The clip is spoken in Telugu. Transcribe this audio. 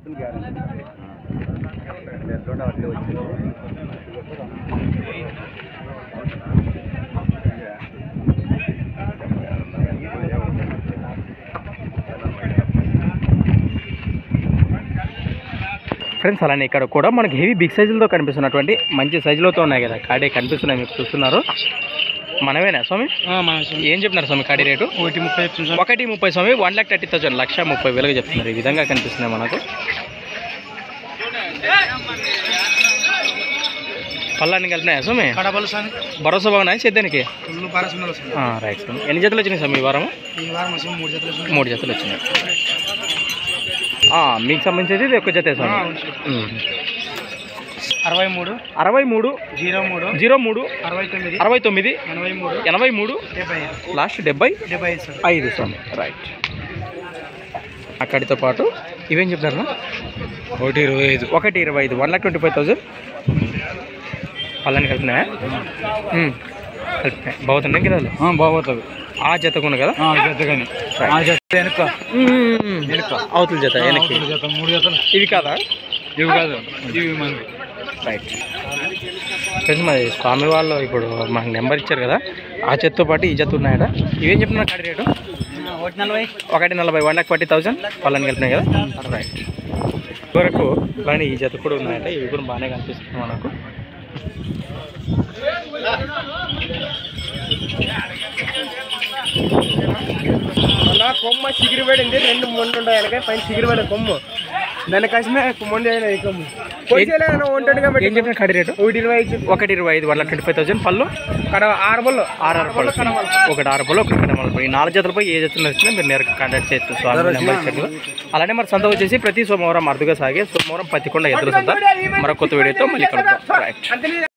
ఫ్రెండ్స్ అలానే ఇక్కడ కూడా మనకి హెవీ బిగ్ సైజులతో కనిపిస్తున్నటువంటి మంచి సైజులతో ఉన్నాయి కదా కాడే కనిపిస్తున్నాయి, మీకు చూస్తున్నారు. మనమేనా స్వామి? ఏం చెప్తున్నారు స్వామి కాడి రేటు? 1,30,000 స్వామి. 1,30,000 1,30,000 చెప్తున్నారు. ఈ విధంగా కనిపిస్తున్నాయి మనకు. పళ్ళని కలిపినాయా స్వామి? భరోసా బాగున్నాయి సేద్యానికి? రైట్ స్వామి. ఎన్ని జతలు వచ్చినాయి స్వామి ఈ వారం? 3 జతలు వచ్చినాయి. మీకు సంబంధించి ఇది ఒక జత స్వామి. 63 03 69 83 లాస్ట్ 75 స్వామి. రైట్. అక్కడితో పాటు ఇవేం చెప్తారు? 1,25 1,25,000 పళ్ళని కలిపినాయా? కలిపినాయి. బాగుతున్నాయి కదా? బాగుతుంది. ఆ జత కొను కదా? అవతల జత వెనక్కి. 3 జతలు. ఇవి కాదా? ఇవి కాదు, ఇవి మంది. రైట్. ఫ్రెండ్స్ మరి స్వామి వాళ్ళు ఇప్పుడు మనకు నెంబర్ ఇచ్చారు కదా, ఆ జతతో పాటు ఈ జత ఉన్నాయట. ఇవేం చెప్తున్నారు కాడి రేటు? 1,40,000 1,40,000 పళ్ళని కలిపినాయి కదా? రైట్. వరకు కానీ ఈ జత కూడా ఉన్నాయట. ఇవి కూడా బాగానే కనిపిస్తుంది మనకు. కొమ్మ చిగిరిపడింది, 2 మొండు ఉంటాయి వెనక పైన చిగిరిపడే కొమ్ము, దాని కష్టమే మొండి అయినా ఈ కొమ్ము. ఏం చెప్పిన కాడి రేటు? 1,25 1,25,000 పళ్ళు 6 పళ్ళు. 6 పళ్ళు. ఒకటి 6 పళ్ళు, ఒకటి కడమలు. ఈ 4 జతలపై ఏ జతలు వచ్చినా మీరు నేరుగా కాంటాక్ట్ చేయొచ్చు. స్వామి నెంబర్ ఇచ్చారు. అలానే మరి సంత వచ్చేసి ప్రతి సోమవారం అరుదుగా సాగే సోమవారం పత్తికొండ ఎదురు సంత. మరొక కొత్త వీడియోతో మళ్ళీ కలుద్దాం. రైట్.